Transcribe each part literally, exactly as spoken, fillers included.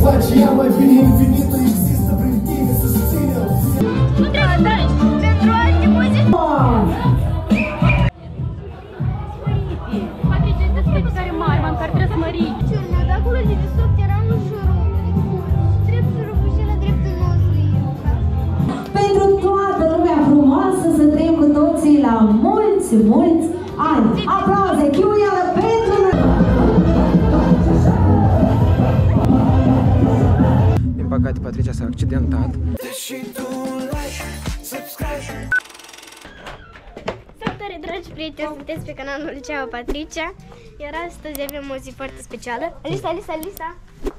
face ea mai bine, infinitul există prin tine, susține-o. Nu trebuie să tragi pentru alte muzici. Patricia, este spate care mare, mă, care trebuie să mări. Ciurmea, de acolo de desubt era un șurub. Drept șurubul și la dreptul nostru. Pentru toată lumea frumoasă să trăim cu toții la mulți, mulți ani. Aplauze, chiuială pentru noi! Din păcate, Patricia s-a accidentat. Salutare, dragi prieteni, sunteți pe canalul Ceau Patricia. Iar astăzi avem o zi foarte specială. Alisa, Alisa, Alisa!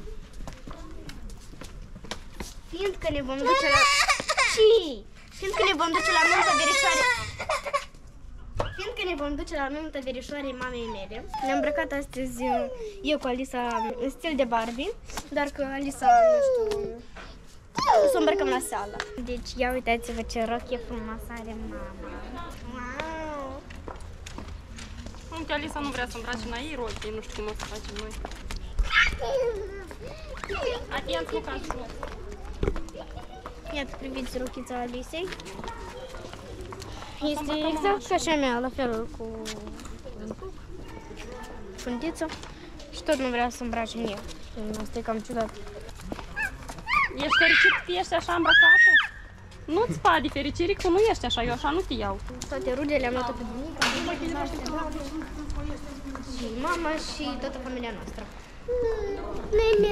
Fiindcă ne vom duce la... Și... Fiindcă ne vom duce la nunta verișoare... Fiindcă ne vom duce la nunta verișoarei mamei mele, ne-am îmbrăcat astăzi eu cu Alisa în stil de Barbie, doar că Alisa, nu știu, o să o îmbrăcăm la sală. Deci, ia uitați-vă ce rochie frumoasă are mama. Wow! Uite, Alisa nu vrea să îmbrace în ei rochii, nu știu cum o să facem noi. Atent, nu ca să... Iată, priviți rochița Alisei. Este exact ca și a mea, la fel cu fundiță. Și tot nu vrea să îmbrace în ea. Asta e cam ciudat. Ești fericit că ești așa îmbrăcată? Nu-ți spa de fericire că nu ești așa, eu așa nu te iau. Toate rudele am luat-o pe bunica, și mama și toată familia noastră. Nene!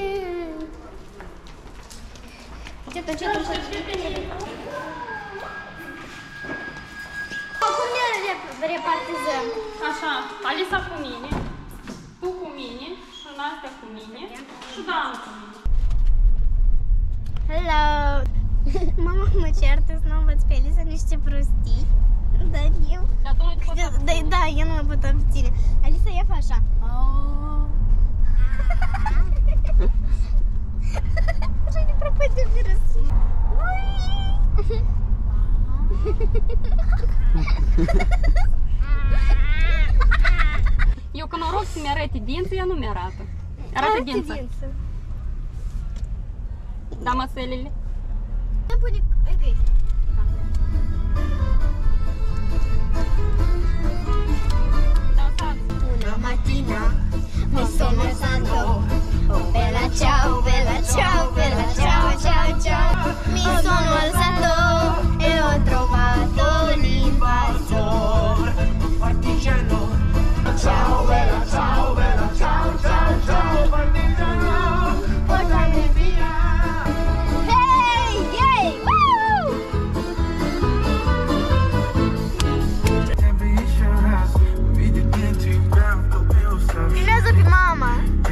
Încet, încet, încet. Cum ne repartizăm? Așa, Alisa cu mine, tu cu mine, și Nastea cu mine, și Dan cu mine. Hello! Mama mă ceartă să nu învăț pe Alisa niște prostii, dar eu... Dar tu nu te poți da, da, eu nu mă pot abține. Alisa, ia fă așa. Oh. Așa de propăi de virus. Eu când o rog să-mi arate dinții, ea nu mi-arată. Arată dință. Da, măsălile. Pune... Ok. Una mattina mi sono alzato. Oh bella ciao, bella ciao, bella ciao, ciao, ciao. Mi sono alzato e ho trovato l'invasor. Partigiano. Ciao, bella ciao, bella ciao, ciao, ciao. Partigiano. Portami via. Hey, yay, woo! Filmează pe mama.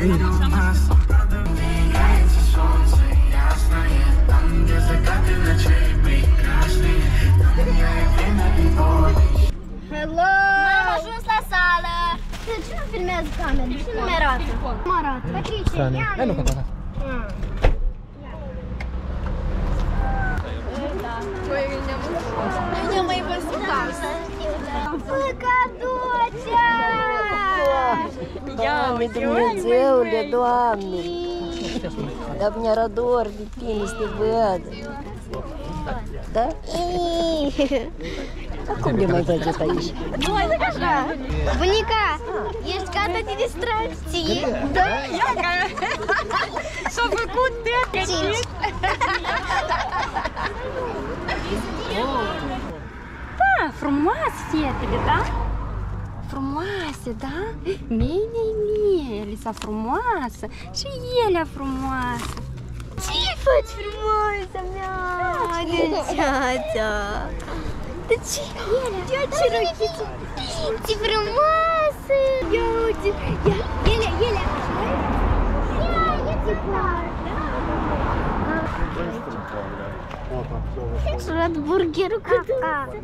Hello! Am ajuns la sală! De ce nu filmează camera? De ce nu mi arată? Nu mă arată. Patricia, ia! Hai, nu conta. Eu mai văzut casă. Păcătucea! Doamne, Dumnezeule, Doamne! Dar mi-era dor de tine să te văd. Da? Acum de mai văzut aici? Așa. Bunica, ești gata de distracții? Da, ia că s-a făcut tete. Da, frumoase fetele, da? Frumoase, da? Bine, bine, Elisa frumoasă și Elea frumoasă. Ce faci frumoasă mea? Gânceața! De ce? Ia ce rochiță! Ce frumoasă! Ia uite! Ia, Elea, Elea! Ia, ia-ți plac! Și-a luat burgerul cu dânță!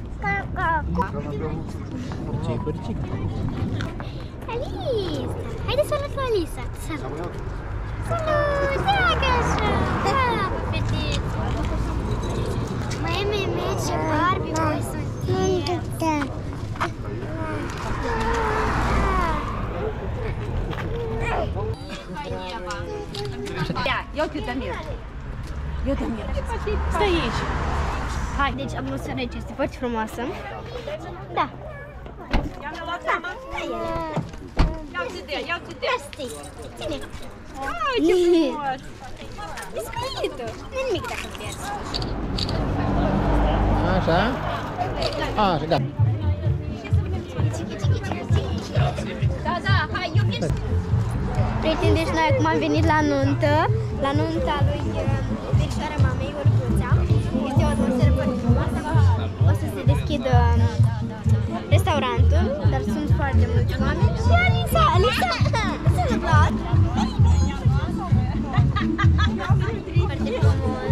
Ce-i părcic? Alisa! Haide să arăt la Alisa! Salut! Salut! Ia așa! Da, fetiță! Mai mai merge Barbie, voi sunteți! Ia, eu te Eu Damir. Eu Damir. Stai aici. Hai. Deci atmosfera aici este foarte frumoasă. Da. Da. Ia-ți de, ia-ți de. Mersi. Ține. Ai, ce frumos. Biscuitul. Nu nimic dacă pierzi. Așa? Așa, gata. Da, da, hai, eu vin. Prieteni, deci noi acum am venit la nuntă, la nunta lui verișoarea mamei, Orcuța. Este o atmosferă foarte frumoasă. O să se deschidă restaurantul, dar sunt foarte mulți oameni. Și Alisa, Alisa, să vă plac. Foarte frumos.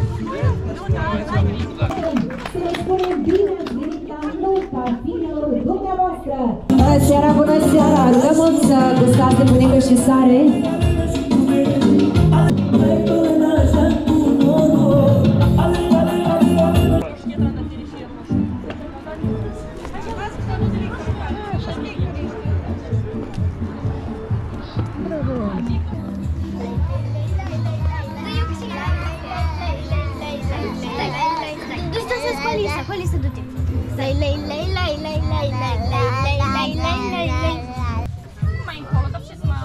Să ne spunem bine ați venit la nunta finelor dumneavoastră! Bună seara, bună seara! Rugăm să gustați de mânecă și sare! Alisa, Alisa, du-te. Lei, lei, lei, lei, lei, lei, lei, lei, lei, lei, lei, lei. Mai încolo, dar ce să mă...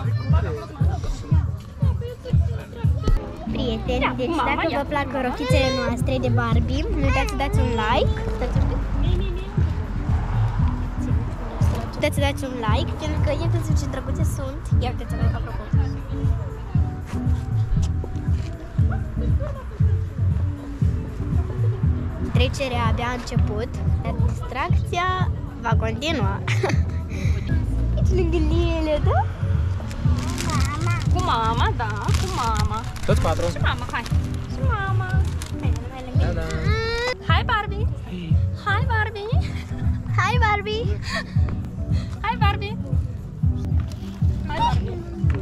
Prieteni, deci dacă vă plac rochițele noastre de Barbie, nu uitați să dați un like. Uitați să dați un like, pentru că iată ce drăguțe sunt. Ia uitați-vă like apropo. Trecerea abia a început, dar distracția va continua. Aici lângă ele, da? Cu mama, da, cu mama. Toți patru. Și mama, hai. Și mama. Da, da. Hai, Barbie. Hai, Barbie. Hai, Barbie! Hai, Barbie. Hai, Barbie.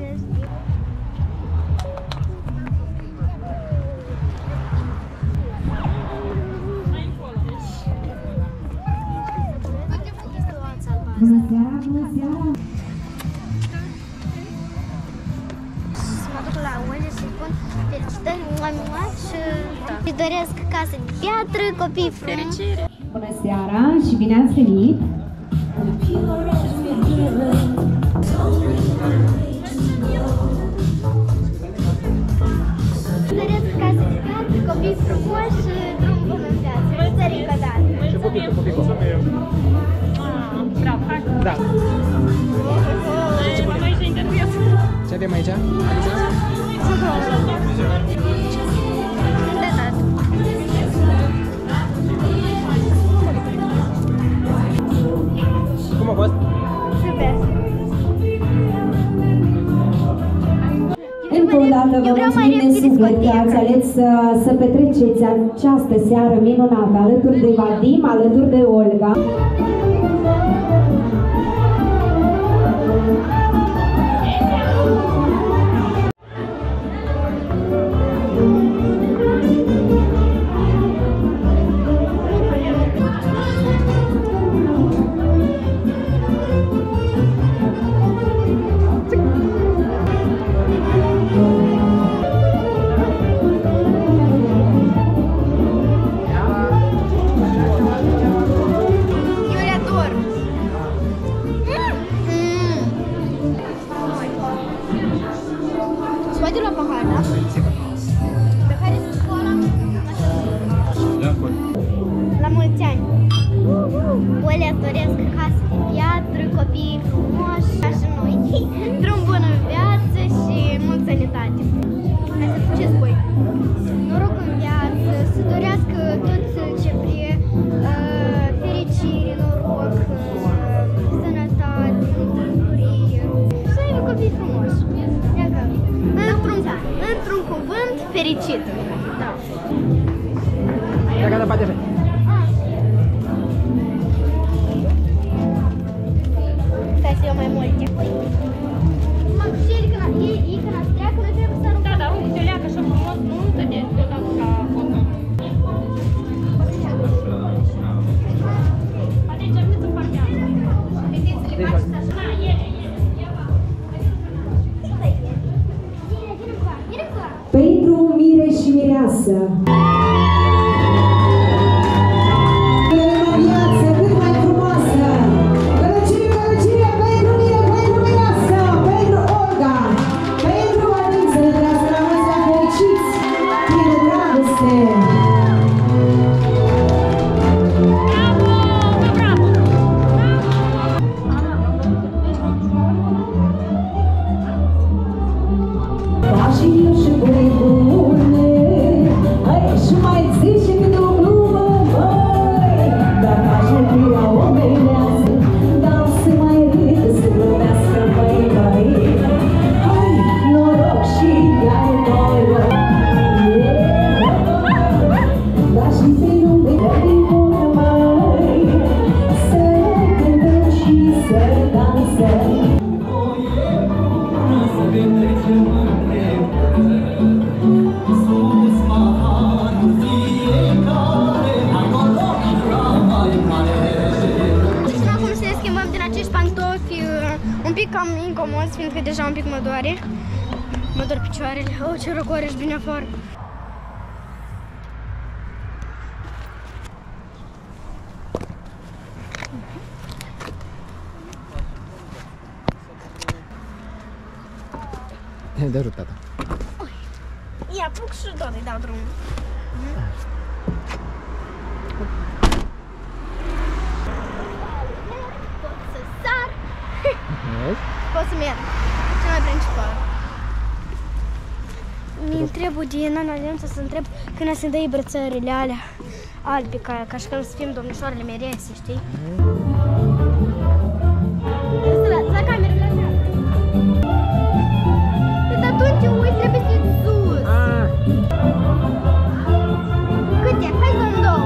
Bună seara, bună seara! Să mă duc la unde să-i pun felicitări, mua, mua, și își doresc casă de piatră, copii frumoși. Fericire. Bună seara și bine ați venit! Își doresc casă de piatră, copii frumoși și drum bun în viață. Mulțumesc încă o dată. Și pupicu, pupicu. Bravo, hai. Da. Ce mama aici interviu. Ce avem aici? Alisa? Da, da. Cum a fost? Super. Încă o dată vă mulțumim din suflet că ați ales să, să petreceți această seară minunată alături de Vadim, alături de Olga. La mulți ani! Olea îți doresc casă de piatră, copii frumoși, ca și noi, drum bun în viață și multă sănătate. Hai să faceți voi! Noroc în viață, să dorească tot ce vrea, uh, fericire, noroc, uh, sănătate, multă bucurie, să aibă copii frumoși. Într-un, într-un cuvânt, fericit. Da. Ia gata, bate așa. Stai să iau mai multe. Mă, și ei când ei când ați treacă, noi trebuie să aruncăm. Da, dar unde se leagă așa frumos, nu te de tot ca foto. Atunci am zis în partea asta. Vedeți, le faceți așa. Da, e, e, e. Pentru mire frumoasă! Viață cât mai frumoasă! Gălăgie, gălăgie pentru mine, pentru mireasă, pentru Olga, pentru Vadim, să ne trăiască la mulți ani fericiți, plini de dragoste! Pașii și bune bune, hai și mai zice câte o glumă, măi, dacă aș vrea o meileasă, dar să mai râdă, să glumească, băi, băi, hai, noroc și iar noroc, dar și pe lume din bună, măi, să cântăm și să dansăm. Un pic cam incomod, fiindcă deja un pic mă doare. Mă dor picioarele. Oh, ce răcoare și bine afară. De ajută, tata. Ia, puc și tot îi dau drumul. Pot să sar. Pot să merg. Cel mai principal. Mi-i întreb din analianță să întreb când se dă brățările alea albi, ca, ca și când să fim domnișoarele merese, știi? La, la camerele astea. Deci atunci te uiți, trebuie să-i sus. Câte? Hai să-mi două.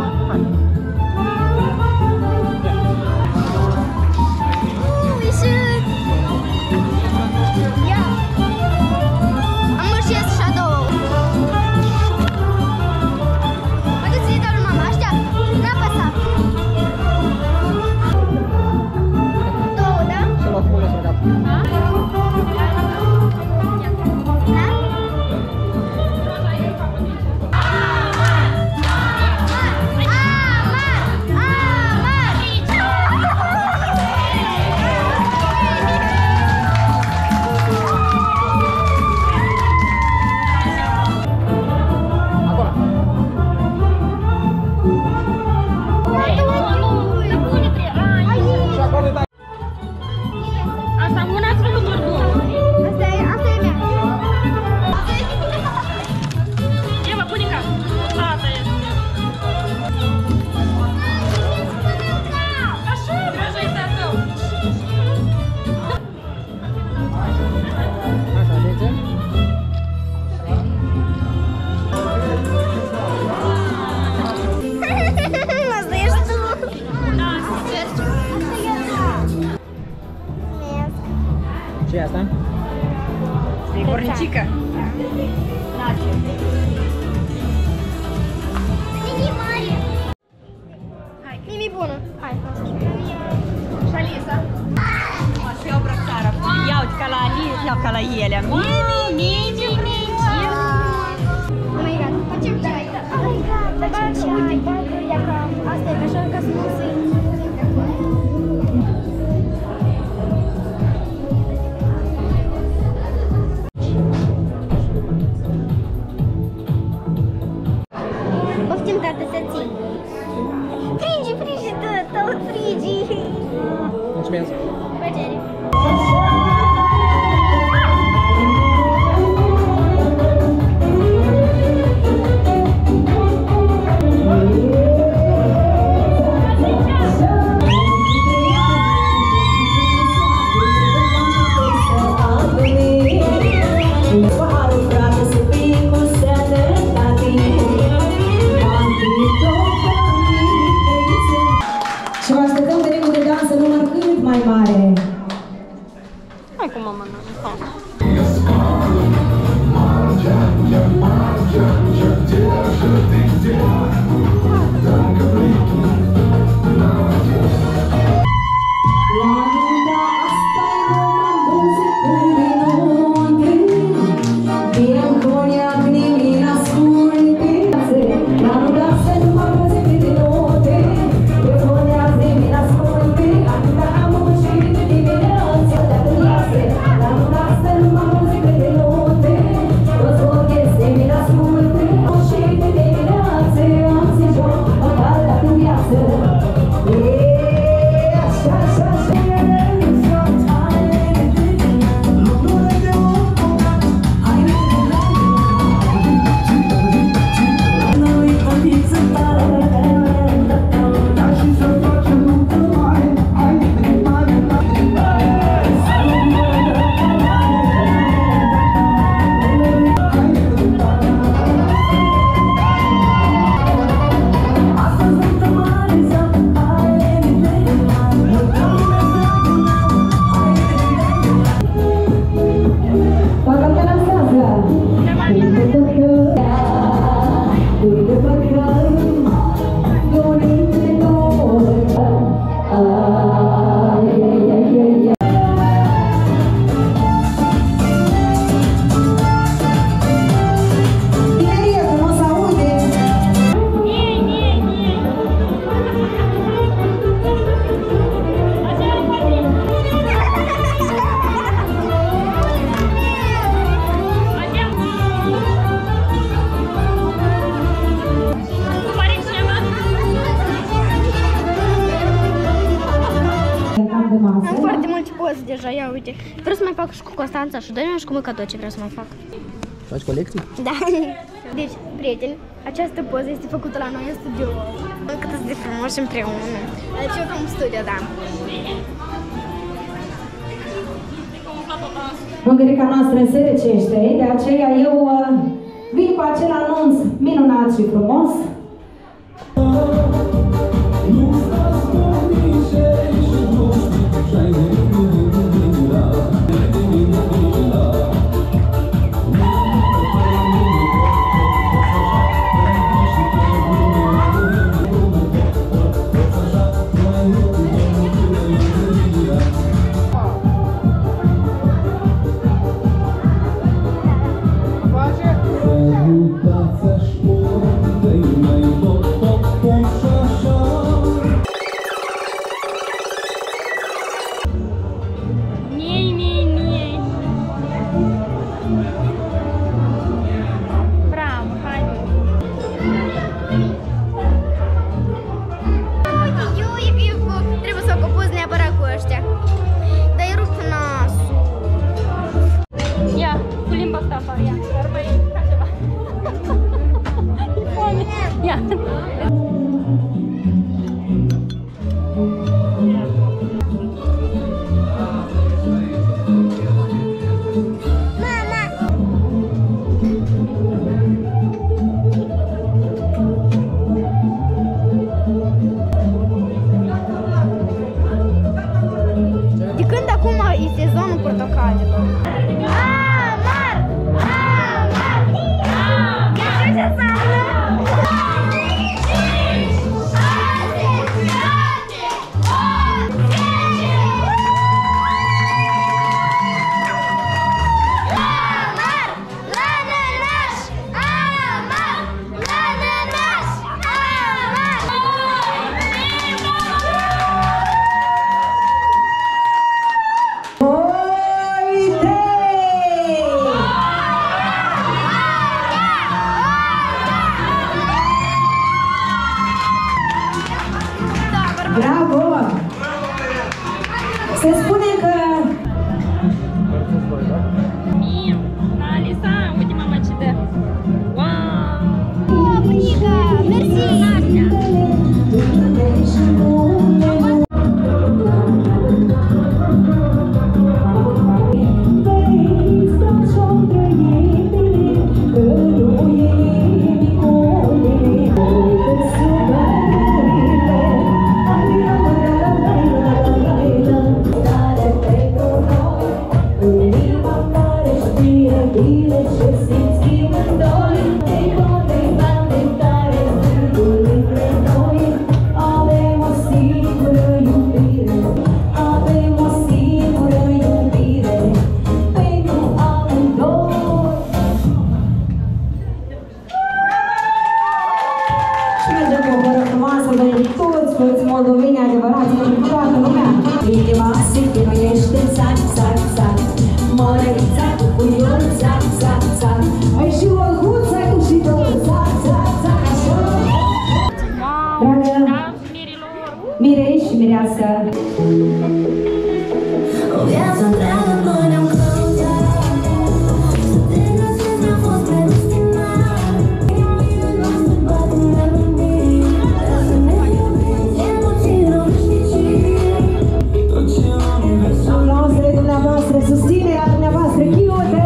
Ce e asta? E cornicică. Mimi mare. Hai, Mimi bună. Hai. Și Alisa. Și eu brățară. Ia uite ca la Alisa, ia ca la ele. Mimi, Mimi, Mimi. Oh my god, facem ceai. Oh my god, facem ceai. Uite, bagă, ia ca asta e așa ca să nu se... Poftim, tată, să țin. Frigi, frigi, tău, frigi. Mulțumesc. Plăcere. Și vă așteptăm pe ritmul de dansă număr cât mai mare. frumos deja, ia uite. Vreau să mai fac și cu Constanța și dă-mi și cu măcă tot ce vreau să mai fac. Faci colecții? Da. Deci, prieteni, această poză este făcută la noi în studio. Cât de frumoși împreună. Deci eu ca un studio, da. Mângârica noastră se răcește, de aceea eu uh, vin cu acel anunț minunat și frumos. Bravo! Se spune că... Mie, Alisa, uite mama ce dă. Wow! Oh, bunica, mersi! Moldoveni adevărați pentru toată lumea. Inima se chinuiește, zac, zac, zac. Mărărița cu puiul, zac, zac, zac. Ai și o huță cu și două, zac, zac, zac, așa. Dragă Mirei și Mireasă, o viață întreagă noi ne-am căutat, să te găsesc ne-a fost predestinat. Inimile noastre bat în nebunie, dar să ne iubim e puțin românicii. aplauzele dumneavoastră, susținerea dumneavoastră, chiute!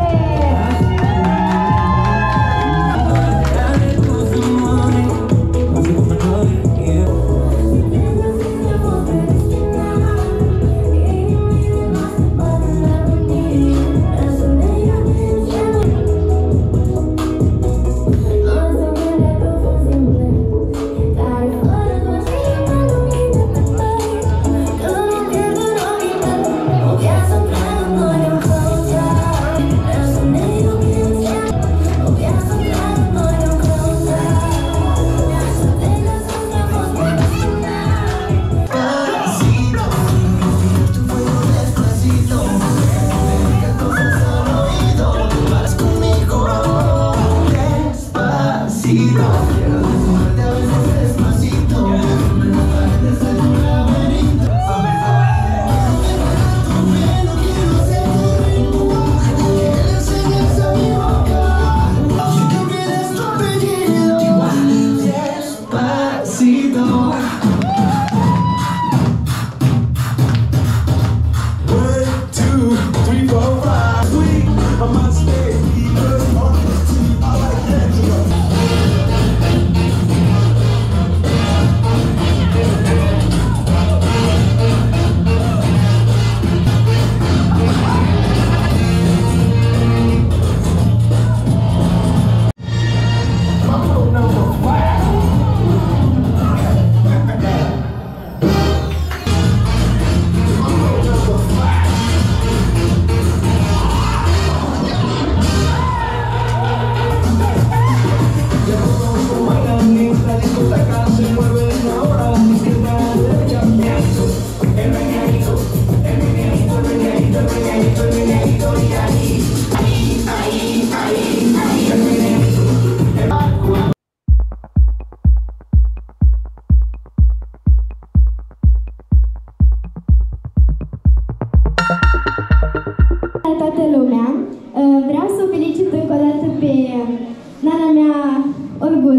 Despacito,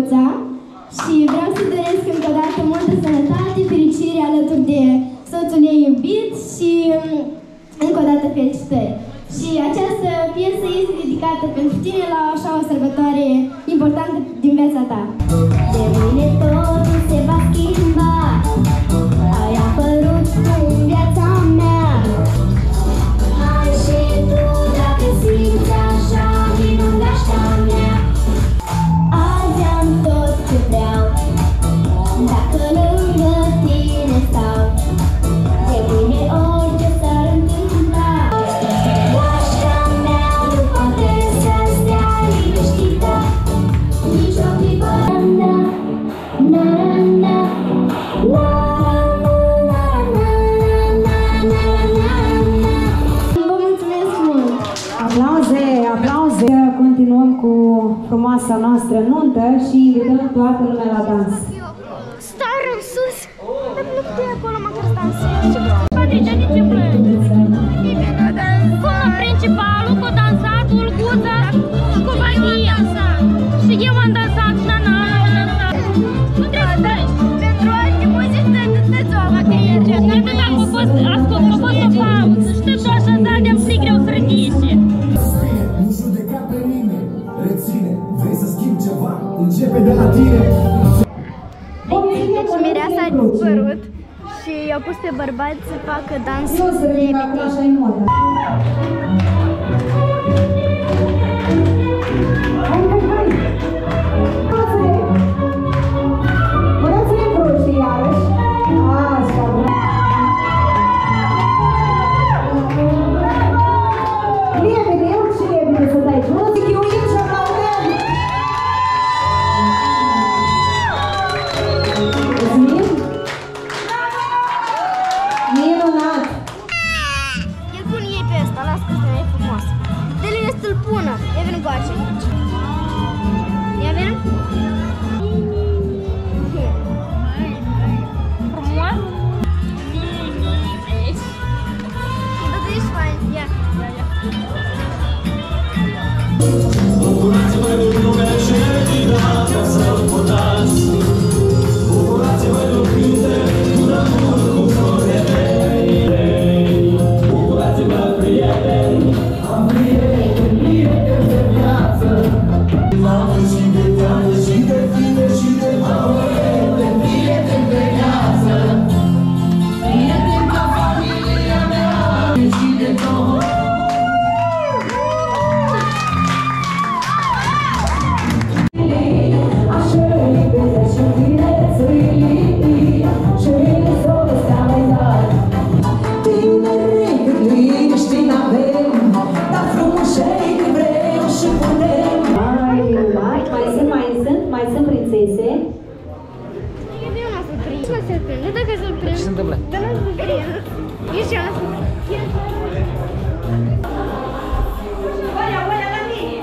Olguța și vreau să doresc încă o dată multă sănătate, fericire alături de soțul ei iubit și încă o dată felicitări. Și această piesă este dedicată pentru tine la așa o sărbătoare importantă din viața ta. De mâine totul se va schimba, ai apărut tu în viața mea. Hai și tu dacă simți așa minunea mea. Azi am tot ce vreau, dacă lângă tine stau. De mâine orice s-ar întâmpla, naștea mea nu poate să stea liniștită nici o clipă. Na, na, na, vă mulțumesc mult! Aplauze, aplauze! Continuăm cu frumoasa noastră nuntă și invităm toată lumea la dans. Star în sus! Dar nu putea acolo măcar să dansezi. Patricia, de ce plângi? Cum principalul cu dansat, Olguța și cu Maria. Și eu am dansat, Nana am dansat. Nu trebuie să plângi. Pentru alte muzici tăți o la creierge. Cred că a fost, ascult, a fost o pauză. Știi tu așa, de-am fi greu să ridici. Nu judeca pe nimeni, reține, vrei să schimbi ceva, începe de la tine. Deci mireasa a dispărut și i-au pus pe bărbați să facă dansul de metin. Așa e moda. Hai, hai, hai! Dați-le! Dați-le în cruci, iarăși! Așa, bravo! Liebine, eu și liebine să dai aici. Muzic, eu iau și aplaudăm! Mulțumim! Minunat! El pune ei pe ăsta, las că ăsta e frumos. Dă-le să-l pună. Ia vină goace. Ia vină. Frumos? Da, da, ești fain. Ia. Bucurați-vă de lumea și din viața să votați. Bucurați-vă de cânte, un amor cu florele. Bucurați-vă, prieteni, am prieteni, prieteni de viață. Mamă și de viață, și de tine, și de valore, prieteni de viață. Prieteni ca familia mea, și de tot. Ce se întâmplă? Dar nu să prind. Ești eu, nu să prind. Olea, olea la mine!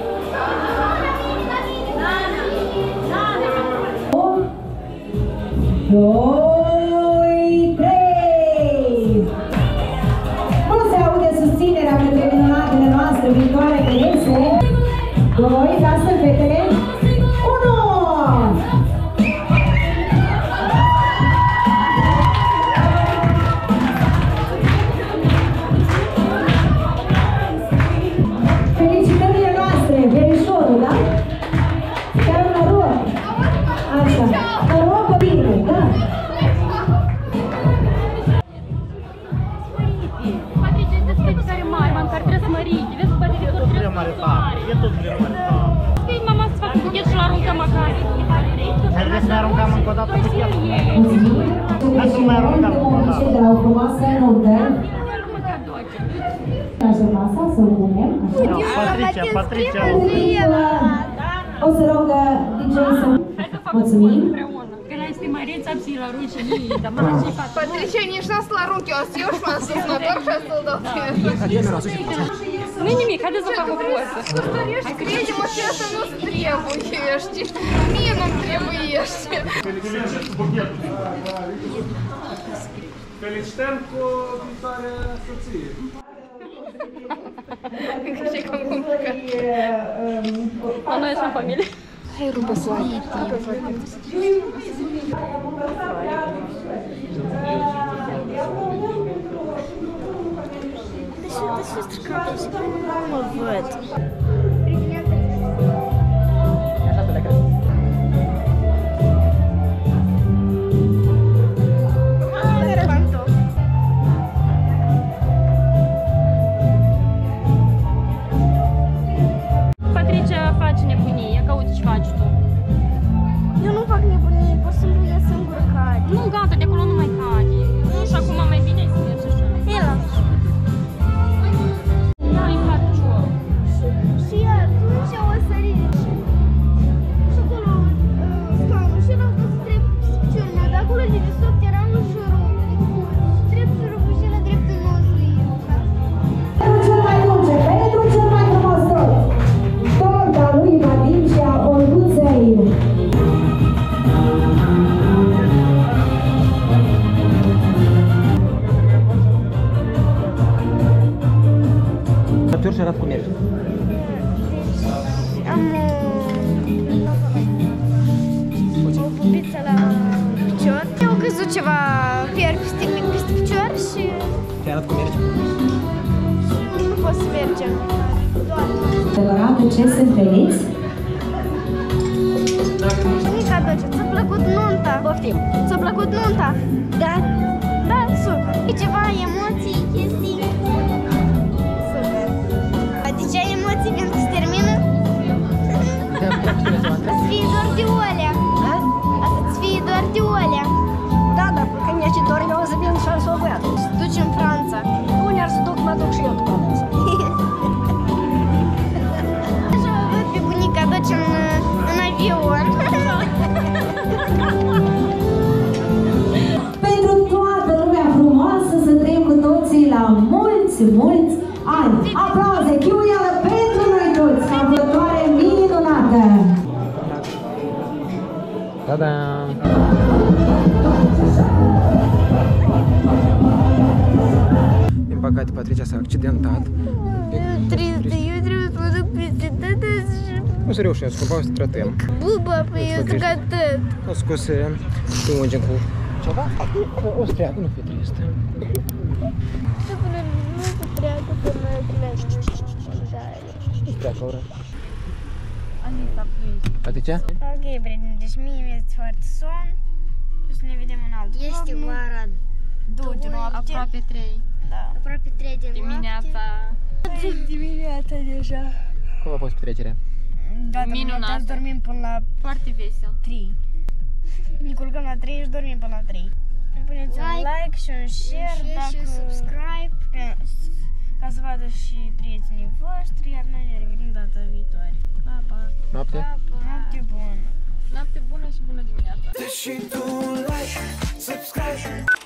Doi, trei! Nu se aude susținerea pentru minunatele noastre viitoare de iese. Doi, lasă fetele. Unu! Felicitările noastre, verișorul, da? Chiar un noroc. Așa, noroc bine, da? Patricia, este fetițare mare, mă, care trebuie să măriți. Vezi, Patricia, tot trebuie să măriți. E tot prea mare. Spui, mama, să facă buchet și-l aruncăm acasă. Ar vrea să ne aruncăm încă o dată buchetul? Hai să mai aruncăm încă o dată. De la o frumoasă nuntă. Așa masa, să o punem. Patricia, Patricia. O să rog D J să... Mulțumim. Когда если морец, обсила ручи, не там, морочи, Patricia, nici n-a la runchi, o să iau și m-am sus, mă întorc și să-l dau Nu nimic, haideți să fac o poză. Crede-mă, și asta nu trebuiește. Mie nu-mi trebuiește. Felicităm cu viitoare soție. Și cum complicat. La noi așa în familie. Hai rupă soare. Nu mă văd. Patricia face nebunie, ia caută ce faci tu. Eu nu fac nebunie, pur și simplu ea singură cade. Nu, gata, de acolo nu mai cade. Nu, și acum mai bine să mergi așa. Ela. Nu-i fac cior. Și atunci o sărit. Și acolo scaunul și erau toți trei piciorul meu, dar acolo de desubt era în jurul. Treptul și la dreptul nostru. Pentru cel mai dulce, pentru cel mai frumos tot. Torta lui Vadim și a Olguței. Săpturi și arată cum mergi. Am o pupiță la picior. Eu am căzut ceva fier peste, peste picior și Te arată cum mergi. nu pot să mergem. Adevărat, de ce sunt veniți? Bunica Doce, ți-a plăcut nunta? Poftim. Ți-a plăcut nunta? Da. Da, super. E ceva emoții, chestii? Super. De ce ai emoții când se termină? Să-ți fie doar de olea. Să-ți fie doar de olea. Da, da, că mi-a ce dor, eu o să vin și să o văd. Să duci în Franța. Unde ar să duc, mă duc și eu după dânsa. Așa o văd pe bunica Doce în, în avion. Pentru toată lumea frumoasă să trăim cu toții la mulți, mulți ani. Aplauze, chiuială pentru noi toți, sărbătoare minunată! Ta-da! Din păcate, Patricia s-a accidentat. Tristă, eu trebuie să mă duc peste tătă și... Nu se reușesc, cumva o să tratăm. Buba, păi eu zic atât. O scose, te ungem cu ceva. O să treacă, nu fi tristă. Să până nu se treacă până la plec. Nu treacă, ora. Patricia? Ok, prieteni, deci mie mi-este foarte somn. Și să ne vedem în alt vlog. Este ora două de noapte. aproape trei. Da. Aproape trei de noapte. Dimineața. Dimineața deja. Cum a fost petrecerea? Gata, Minunată. minunat. Dormim până la Foarte vesel. trei. Ne culcăm la trei și dormim până la trei. Puneți un Like, like și un share, share dacă... și subscribe. Ca să vadă și prietenii voștri, iar noi ne revenim data viitoare. Pa, pa! Noapte? Pa, pa! Noapte bună! Noapte bună și bună dimineața. Deși tu like, subscribe